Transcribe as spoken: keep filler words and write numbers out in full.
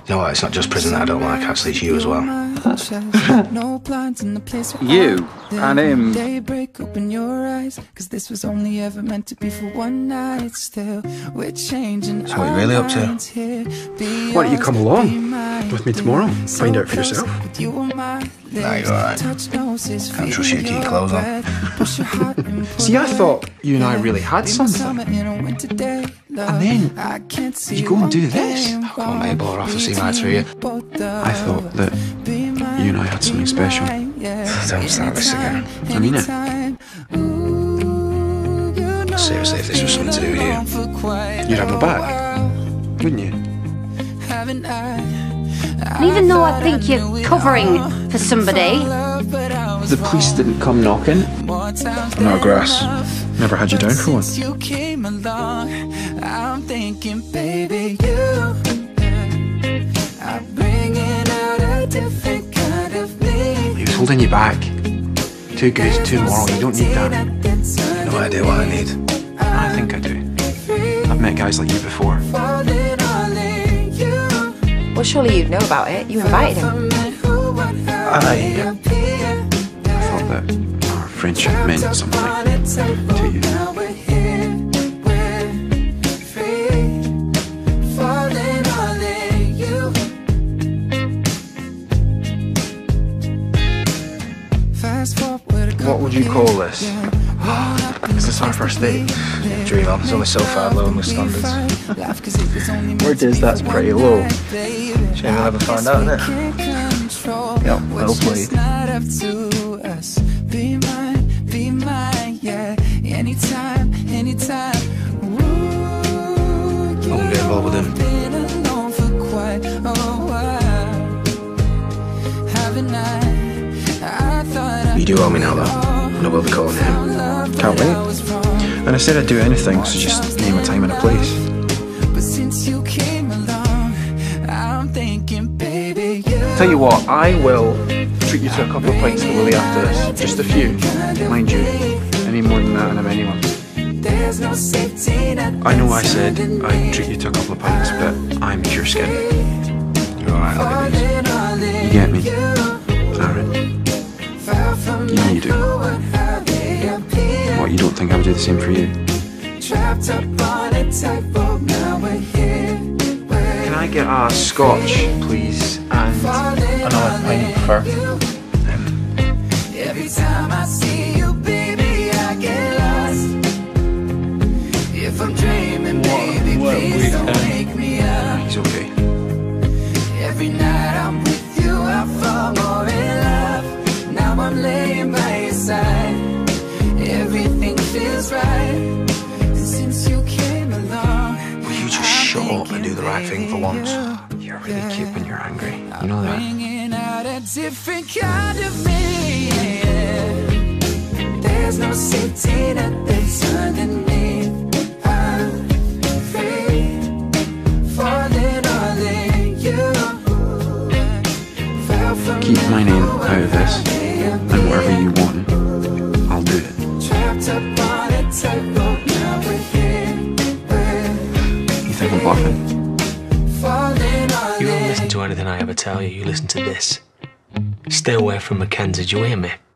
You know what, it's not just prison that I don't like, actually, it's you as well. You and him. So what are you really up to? Why don't you come along with me tomorrow? Find out for yourself. Nah, you're alright. Can't trust you to keep your clothes on. See, I thought you and I really had something. And then you go and do this. Oh, come on, mate, bore off and see my through you. I thought that you and I had something special. Don't start this again. I mean it. Seriously, if this was something to do with you, You'd have my back, wouldn't you? And even though I think you're covering for somebody, The police didn't come knocking. I'm not grass. Never had you down for one. He was holding you back. Too good, too moral, you don't need that. No idea what I need. I think I do. I've met guys like you before. Well, surely you'd know about it. You invited him. I, I thought that our friendship meant something to you. What would you call this? Is this our first date? Dream on, it's only so far low on the standards. Word is that's pretty low. Shame we'll never find out, innit? Yep, well played. I won't get involved with him. You do owe me now, though, and I will be calling him. Can't wait. And I said I'd do anything, so just name a time and a place. Tell you what, I will treat you to a couple of pints of Willie after this. Just a few, mind you. Any more than that and I'm anyone. I know I said I'd treat you to a couple of pints, but I'm pure skin. You're alright, look at this. You get me, Aaron? You know you do. What, you don't think I would do the same for you? Can I get a scotch, please, and another pint for him? Every time I see you, baby, I get lost. If I'm dreaming, baby, please don't wake me up. He's okay. Every night I'm with you, I fall more in love. Now I'm laying by your side. Everything feels right since you came along. Will you just shut up and do the right thing for once? You're really cute when you're angry. You know that? Bringing out a different kind of me. There's no safety net that's underneath. I'm free, falling all in you. Keep my name out of this, and whatever you want, I'll do it. You think I'm bluffing? You don't listen to anything I ever tell you, you listen to this. Stay away from Mackenzie, do you hear me?